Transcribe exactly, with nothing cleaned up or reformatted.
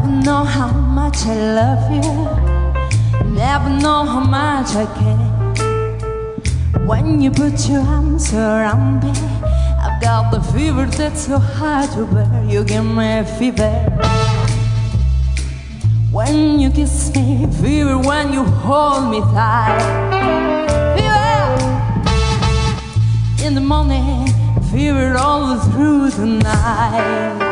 Never know how much I love you, never know how much I care. When you put your arms around me, I've got the fever that's so hard to bear. You give me a fever when you kiss me, fever when you hold me tight. Fever in the morning, fever all through the night.